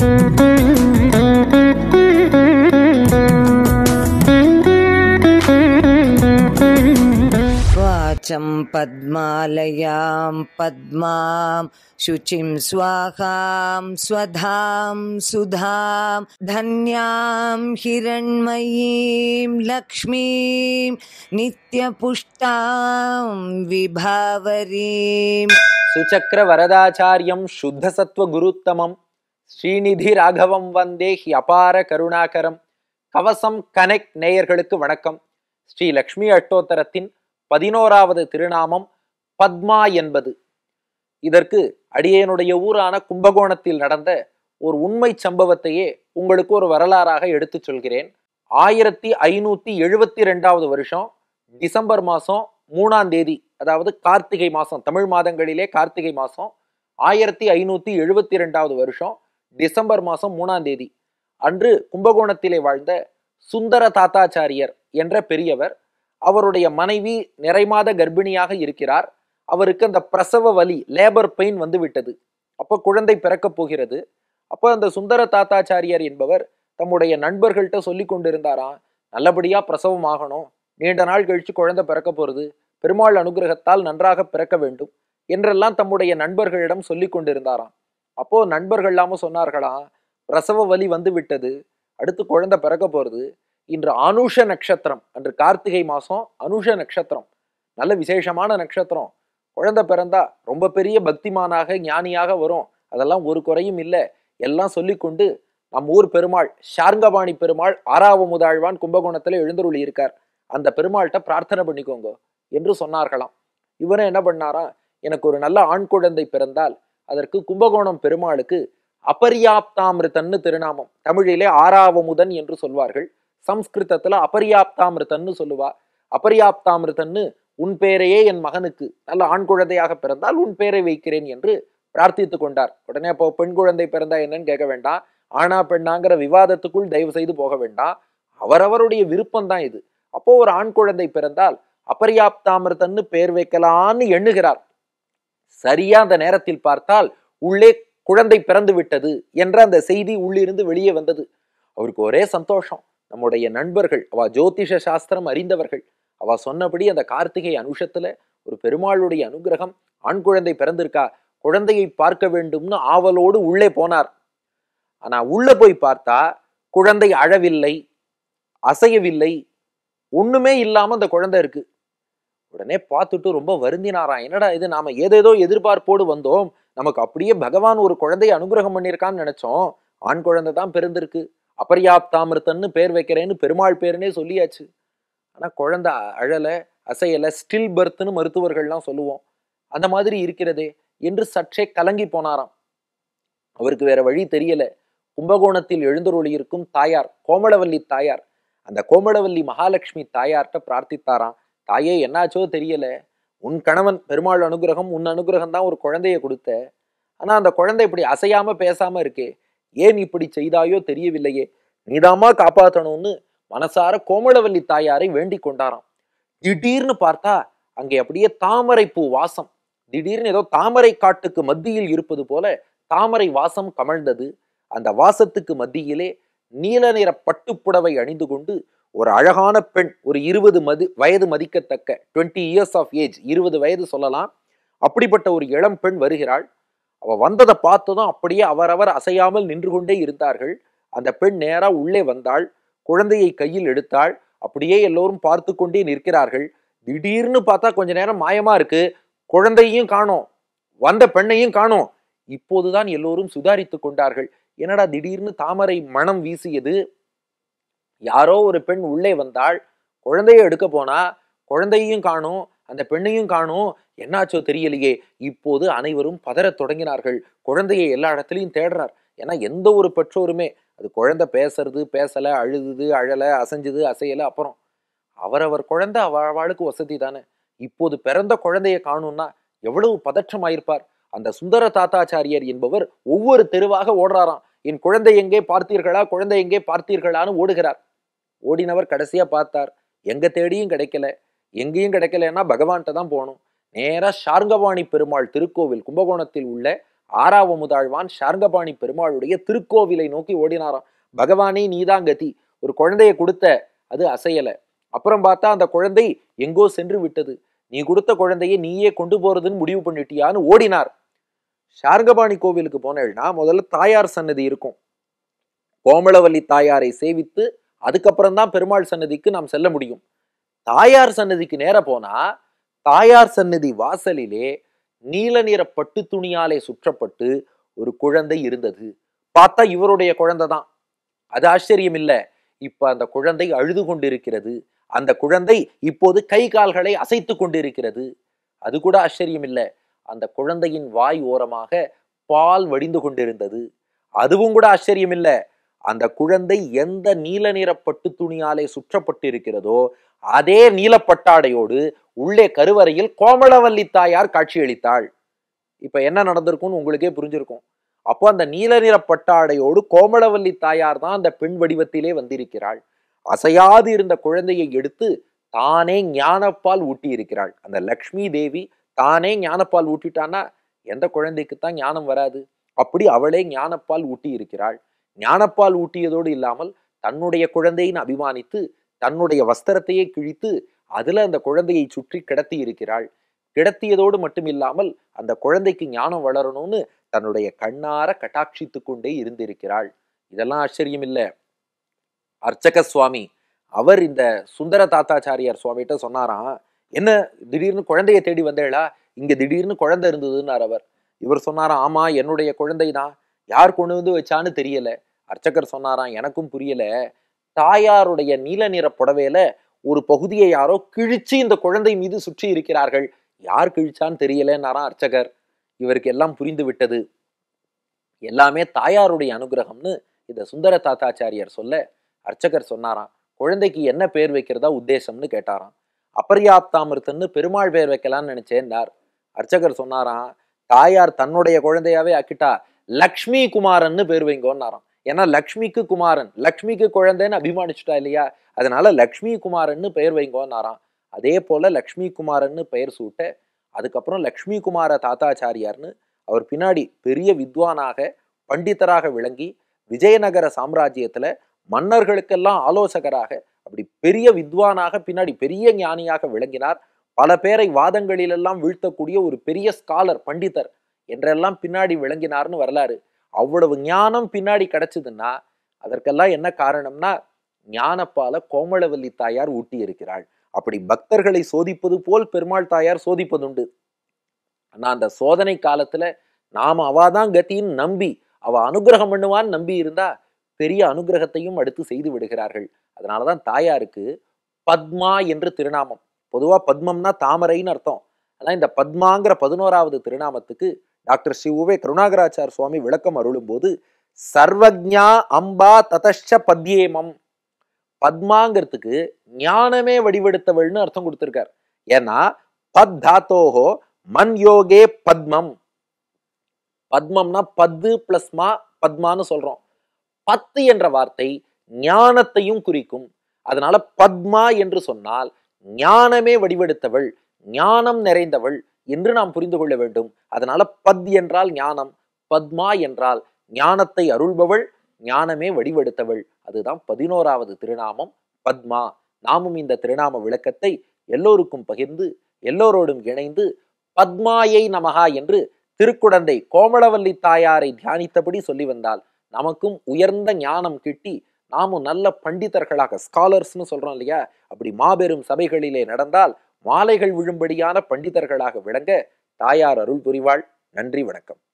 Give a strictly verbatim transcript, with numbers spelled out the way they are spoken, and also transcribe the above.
வாசம் பத்மாலயாம் பத்மாம் சுச்சிம் ஸ்வாகாம் ஸ்வதாம் சுதாம் தன்யாம் ஹிரண்மயீம் லக்ஷ்மீம் நித்யபுஷ்டாம் விபாவரீம். சுசக்ர வரதாச்சாரியம் சுத்த சத்வ குருத்தமம் ஸ்ரீநிதி ராகவம் வந்தே ஹி அபார கருணாகரம். கவசம் கனெக்ட் நேயர்களுக்கு வணக்கம். ஸ்ரீ லக்ஷ்மி அஷ்டோத்தரத்தின் பதினோராவது திருநாமம் பத்மா என்பது. இதற்கு அடியேனுடைய ஊரான கும்பகோணத்தில் நடந்த ஒரு உண்மை சம்பவத்தையே உங்களுக்கு ஒரு வரலாறாக எடுத்து சொல்கிறேன். ஆயிரத்தி ஐநூத்தி எழுபத்தி ரெண்டாவது வருஷம் டிசம்பர் மாசம் மூணாம் தேதி, அதாவது கார்த்திகை மாசம், தமிழ் மாதங்களிலே கார்த்திகை மாசம், ஆயிரத்தி ஐநூத்தி எழுபத்தி ரெண்டாவது வருஷம் டிசம்பர் மாசம் மூணாம் தேதி அன்று கும்பகோணத்திலே வாழ்ந்த சுந்தர தாத்தாச்சாரியர் என்ற பெரியவர், அவருடைய மனைவி நிறைமாத கர்ப்பிணியாக இருக்கிறார். அவருக்கு அந்த பிரசவ வலி, லேபர் பெயின் வந்து விட்டது. அப்போ குழந்தை பிறக்கப் போகிறது. அப்போ அந்த சுந்தர தாத்தாச்சாரியர் என்பவர் தம்முடைய நண்பர்கள்ட்ட சொல்லி கொண்டிருந்தாராம், நல்லபடியா பிரசவம் ஆகணும், நீண்ட நாள் கழிச்சு குழந்தை பிறக்க போறது, பெருமாள் அனுகிரகத்தால் நன்றாக பிறக்க வேண்டும் என்றெல்லாம் தம்முடைய நண்பர்களிடம் சொல்லி கொண்டிருந்தாராம். அப்போ நண்பர்கள் எல்லாம சொன்னார்களாம், பிரசவ வலி வந்து விட்டது, அடுத்து குழந்தை பிறக்க போறது, இன்று அனுஷ நட்சத்திரம், அன்று கார்த்திகை மாசம் அனுஷ நட்சத்திரம், நல்ல விசேஷமான நட்சத்திரம், குழந்தை பிறந்தா ரொம்ப பெரிய பக்திமானாக ஞானியாக வரும், அதெல்லாம் ஒரு குறையும் இல்லை, எல்லாம் சொல்லி கொண்டு நம் ஊர் பெருமாள் ஷார்ங்கபாணி பெருமாள் ஆறாவமுதாழ்வான் கும்பகோணத்துல எழுந்தருளி இருக்கார், அந்த பெருமாள்கிட்ட பிரார்த்தனை பண்ணிக்கோங்க என்று சொன்னார்களாம். இவரும் என்ன பண்ணாராம், எனக்கு ஒரு நல்ல ஆண் குழந்தை பிறந்தால் அதற்கு கும்பகோணம் பெருமாளுக்கு அபரியாப்தாமிருதன்னு திருநாமம், தமிழிலே ஆறாவமுதன் என்று சொல்வார்கள், சம்ஸ்கிருதத்துல அபரியாப்தாமிருதன்னு சொல்லுவா. அபரியாப்தாமிருதன்னு, உன் பேரையே என் மகனுக்கு நல்ல ஆண் குழந்தையாக பிறந்தால் உன் பேரை வைக்கிறேன் என்று பிரார்த்தித்து கொண்டார். உடனே அப்போ பெண் குழந்தை பிறந்தா என்னன்னு கேட்க வேண்டாம், ஆனா பெண்ணாங்கிற விவாதத்துக்குள் தயவு செய்து போக வேண்டாம், அவரவருடைய விருப்பம் தான் இது. அப்போ ஒரு ஆண் குழந்தை பிறந்தால் அபரியாப்தாமிருதன்னு பேர் வைக்கலான்னு எண்ணுகிறார். சரியா அந்த நேரத்தில் பார்த்தால் உள்ளே குழந்தை பிறந்து விட்டது என்ற அந்த செய்தி உள்ளிருந்து வெளியே வந்தது. அவருக்கு ஒரே சந்தோஷம். நம்முடைய நண்பர்கள், அவ ஜோதிஷ சாஸ்திரம் அறிந்தவர்கள், அவ சொன்னபடி அந்த கார்த்திகை அனுஷத்துல ஒரு பெருமாளுடைய அனுகிரகம், ஆண் குழந்தை பிறந்திருக்கா, குழந்தையை பார்க்க வேண்டும்னு ஆவலோடு உள்ளே போனார். ஆனா உள்ள போய் பார்த்தா குழந்தை அழவில்லை, அசையவில்லை, ஒண்ணுமே இல்லாம அந்த குழந்தை இருக்கு. உடனே பார்த்துட்டு ரொம்ப வருந்தினாராம், என்னடா இது, நாம ஏதேதோ எதிர்பார்ப்போடு வந்தோம், நமக்கு அப்படியே பகவான் ஒரு குழந்தையை அனுகிரகம் பண்ணியிருக்கான்னு நினைச்சோம், ஆண் குழந்தை தான் பிறந்திருக்கு, அபரியாப்தாமிருத்தன்னு பேர் வைக்கிறேன்னு பெருமாள் பேருனே சொல்லியாச்சு, ஆனா குழந்தை அழல, அசையல, ஸ்டில் பர்த்னு மருத்துவர்கள்லாம் சொல்லுவோம், அந்த மாதிரி இருக்கிறதே என்று சற்றே கலங்கி போனாராம். அவருக்கு வேற வழி தெரியல. கும்பகோணத்தில் எழுந்தருளி இருக்கும் தாயார் கோமளவல்லி தாயார், அந்த கோமளவல்லி மகாலட்சுமி தாயார்கிட்ட பிரார்த்தித்தாராம், தாயே என்னாச்சோ தெரியல, உன் கணவன் பெருமாள் அனுகிரகம், உன் அனுகிரகம் தான் ஒரு குழந்தைய கொடுத்த, ஆனா அந்த குழந்தை இப்படி அசையாம பேசாம இருக்கே, ஏன் இப்படி செய்தாயோ தெரியவில்லையே, நீதாமா காப்பாற்றணும்னு மனசார கோமளவல்லி தாயாரை வேண்டிக் கொண்டாராம். திடீர்னு பார்த்தா அங்கே அப்படியே தாமரை பூ வாசம், திடீர்னு ஏதோ தாமரை காட்டுக்கு மத்தியில் இருப்பது போல தாமரை வாசம் கமழ்ந்தது. அந்த வாசத்துக்கு மத்தியிலே நீல நிற பட்டுப்புடவை அணிந்து கொண்டு ஒரு அழகான பெண், ஒரு இருபது மதி வயது மதிக்கத்தக்க டுவெண்ட்டி இயர்ஸ் ஆஃப் ஏஜ், இருபது வயது சொல்லலாம், அப்படிப்பட்ட ஒரு இளம் பெண் வருகிறாள். அவ வந்ததை பார்த்ததும் அப்படியே அவரவர் அசையாமல் நின்று கொண்டே இருந்தார்கள். அந்த பெண் நேரா உள்ளே வந்தாள், குழந்தையை கையில் எடுத்தாள், அப்படியே எல்லோரும் பார்த்து கொண்டே நிற்கிறார்கள். திடீர்னு பார்த்தா கொஞ்ச நேரம் மாயமா இருக்கு, குழந்தையும் காணோம், வந்த பெண்ணையும் காணோம். இப்போதுதான் எல்லோரும் சுதாரித்து கொண்டார்கள், என்னடா திடீர்னு தாமரை மனம் வீசியது, யாரோ ஒரு பெண் உள்ளே வந்தாள், குழந்தைய எடுக்க போனா குழந்தையும் காணோம், அந்த பெண்ணையும் காணோம், என்னாச்சோ தெரியலையே. இப்போது அனைவரும் பதறத் தொடங்கினார்கள், குழந்தையை எல்லா இடத்துலையும் தேடுறார். ஏன்னா எந்த ஒரு பெற்றோருமே, அது குழந்தை பேசுறது பேசல, அழுதுது அழல, அசைஞ்சது அசையல, அப்புறம் அவரவர் குழந்தை அவளுக்கு வசதி தானே, இப்போது பிறந்த குழந்தைய காணும்னா எவ்வளவு பதற்றமாயிருப்பார். அந்த சுந்தர தாத்தாச்சாரியர் என்பவர் ஒவ்வொரு தெருவாக ஓடுறாராம், என் குழந்தை எங்கே பார்த்தீர்களா, குழந்தை எங்கே பார்த்தீர்களான்னு ஓடுகிறார். ஓடினவர் கடைசியா பார்த்தார், எங்க தேடியும் கிடைக்கல, எங்கேயும் கிடைக்கலன்னா பகவான்கிட்ட தான் போகணும். நேரா ஷார்ங்கபாணி பெருமாள் திருக்கோவில் கும்பகோணத்தில் உள்ள ஆறாவமுதாழ்வான் சார்ங்கபாணி பெருமாளுடைய திருக்கோவிலை நோக்கி ஓடினாராம். பகவானே நீதான் கதி, ஒரு குழந்தைய கொடுத்த, அது அசையல. அப்புறம் பார்த்தா அந்த குழந்தை எங்கோ சென்று விட்டது, நீ கொடுத்த குழந்தையை நீயே கொண்டு போறதுன்னு முடிவு பண்ணிட்டியான்னு ஓடினார். சார்ங்கபாணி கோவிலுக்கு போனேன்னா முதல்ல தாயார் சன்னதி இருக்கும். கோமளவல்லி தாயாரை சேவித்து அதுக்கப்புறம் தான் பெருமாள் சன்னதிக்கு நாம் செல்ல முடியும். தாயார் சன்னதிக்கு நேர போனா தாயார் சன்னதி வாசலிலே நீல நிற பட்டு துணியாலே சுற்றப்பட்டு ஒரு குழந்தை இருந்தது. பார்த்தா இவருடைய குழந்தை தான். அது ஆச்சரியம் இல்ல. இப்ப அந்த குழந்தை அழுது கொண்டிருக்கிறது. அந்த குழந்தை இப்போது கை கால்களை அசைத்து கொண்டிருக்கிறது. அது கூட ஆச்சரியம் இல்ல. அந்த குழந்தையின் வாய் ஓரமாக பால் வடிந்து கொண்டிருந்தது. அதுவும் கூட ஆச்சரியம் இல்ல. அந்த குழந்தை எந்த நீல நிற பட்டு துணியாலே சுற்றப்பட்டு இருக்கிறதோ அதே நீலப்பட்டாடையோடு உள்ளே கருவறையில் கோமளவல்லி தாயார் காட்சியளித்தாள். இப்ப என்ன நடந்திருக்கும்னு உங்களுக்கே புரிஞ்சிருக்கும். அப்போ அந்த நீல நிற பட்டாடையோடு கோமளவல்லி தாயார் தான் அந்த பெண் வடிவத்திலே வந்திருக்கிறாள். அசையாது இருந்த குழந்தையை எடுத்து தானே ஞானப்பால் ஊட்டி இருக்கிறாள். அந்த லக்ஷ்மி தேவி தானே ஞானப்பால் ஊட்டிட்டான்னா எந்த குழந்தைக்குத்தான் ஞானம் வராது? அப்படி அவளே ஞானப்பால் ஊட்டி இருக்கிறாள். ஞானப்பால் ஊட்டியதோடு இல்லாமல் தன்னுடைய குழந்தையின் அபிமானித்து தன்னுடைய வஸ்திரத்தையே கிழித்து அதுல அந்த குழந்தையை சுற்றி கிடத்தி இருக்கிறாள். கிடத்தியதோடு மட்டும் இல்லாமல் அந்த குழந்தைக்கு ஞானம் வளரணும்னு தன்னுடைய கண்ணார கட்டாட்சித்து கொண்டே இருந்திருக்கிறாள். இதெல்லாம் ஆச்சரியம் இல்ல. அர்ச்சக சுவாமி அவர் இந்த சுந்தர தாத்தாச்சாரியார் சுவாமிகிட்ட சொன்னாராம், என்ன திடீர்னு குழந்தைய தேடி வந்தேளா, இங்க திடீர்னு குழந்தை இருந்ததுன்னார் அவர். இவர் சொன்னாராம், ஆமா என்னுடைய குழந்தை தான், யார் கொண்டு வந்து வச்சான்னு தெரியல. அர்ச்சகர் சொன்னாராம், எனக்கும் புரியல, தாயாருடைய நீல நிற புடவையில ஒரு பகுதியை யாரோ கிழிச்சு இந்த குழந்தை மீது சுற்றி இருக்கிறார்கள், யார் கிழிச்சான்னு தெரியலன்னாராம் அர்ச்சகர். இவருக்கு எல்லாம் புரிந்து விட்டது. எல்லாமே தாயாருடைய அனுகிரகம்னு இந்த சுந்தர தாத்தாச்சாரியார் சொல்ல அர்ச்சகர் சொன்னாராம், குழந்தைக்கு என்ன பேர் வைக்கிறதா உத்தேசம்னு கேட்டாராம். அபர்யாப்தாமிருத்தன்னு பெருமாள் பேர் வைக்கலாம்னு நினைச்சேன்னார். அர்ச்சகர் சொன்னாராம், தாயார் தன்னுடைய குழந்தையாவே ஆக்கிட்டா லக்ஷ்மி குமாரன்னு பேர் வைங்கோன்னாராம். ஏன்னா லக்ஷ்மிக்கு குமாரன், லக்ஷ்மிக்கு குழந்தைன்னு அபிமானிச்சுட்டா இல்லையா, அதனால லக்ஷ்மி குமாரன்னு பெயர் வைங்கோன்னாராம். அதே போல லக்ஷ்மி குமாரன்னு பெயர் சூட்ட அதுக்கப்புறம் லக்ஷ்மி குமார தாத்தாச்சாரியார்னு அவர் பின்னாடி பெரிய வித்வானாக பண்டிதராக விளங்கி விஜயநகர சாம்ராஜ்யத்துல மன்னர்களுக்கெல்லாம் ஆலோசகராக அப்படி பெரிய வித்வானாக பின்னாடி பெரிய ஞானியாக விளங்கினார். பல பேரை வாதங்களிலெல்லாம் வீழ்த்தக்கூடிய ஒரு பெரிய ஸ்காலர் பண்டிதர் என்றெல்லாம் பின்னாடி விளங்கினார்னு வரலாறு. அவ்வளவு ஞானம் பின்னாடி கிடைச்சதுன்னா அதற்கெல்லாம் என்ன காரணம்னா ஞானப்பால கோமளவல்லி தாயார் ஊட்டி இருக்கிறாள். அப்படி பக்தர்களை சோதிப்பது போல் பெருமாள் தாயார் சோதிப்பதுண்டு. ஆனா அந்த சோதனை காலத்துல நாம அவாதான் கத்தின்னு நம்பி அவ அனுகிரகம் பண்ணுவான்னு நம்பி இருந்தா பெரிய அனுகிரகத்தையும் அடுத்து செய்து விடுகிறார்கள். அதனாலதான் தாயாருக்கு பத்மா என்று திருநாமம். பொதுவா பத்மம்னா தாமரைன்னு அர்த்தம். ஆனா இந்த பத்மாங்கிற பதினோராவது திருநாமத்துக்கு டாக்டர் ஸ்ரீ உவே கருணாகராச்சார் சுவாமி விளக்கம் அருளும் போது சர்வஜ்ஞா அம்பா ததச்ச பத்யேமம், பத்மாங்கிறதுக்கு ஞானமே வடிவெடுத்தவள்னு அர்த்தம் கொடுத்திருக்கார். ஏன்னா பத் தாத்தோஹோ மன் யோகே பத்மம், பத்மம்னா பத்து பிளஸ் மா பத்மான்னு சொல்றோம். பத்து என்ற வார்த்தை ஞானத்தையும் குறிக்கும். அதனால பத்மா என்று சொன்னால் ஞானமே வடிவெடுத்தவள், ஞானம் நிறைந்தவள் என்று நாம் புரிந்து கொள்ள வேண்டும். அதனால பத் என்றால் ஞானம், பத்மா என்றால் ஞானத்தை அருள்பவள், ஞானமே வடிவெடுத்தவள். அதுதான் பதினோராவது திருநாமம் பத்மா. நாமும் இந்த திருநாம விளக்கத்தை எல்லோருக்கும் பகிர்ந்து எல்லோரோடும் இணைந்து பத்மாயை நமகா என்று திருக்குடந்தை கோமளவல்லி தாயாரை தியானித்தபடி சொல்லி வந்தால் நமக்கும் உயர்ந்த ஞானம் கிட்டி நாமும் நல்ல பண்டிதர்களாக, ஸ்காலர்ஸ்னு சொல்றோம் இல்லையா, அப்படி மாபெரும் சபைகளிலே நடந்தால் மாலைகள் விழும்படியான பண்டிதர்களாக விளங்க தாயார் அருள் புரிவாள். நன்றி, வணக்கம்.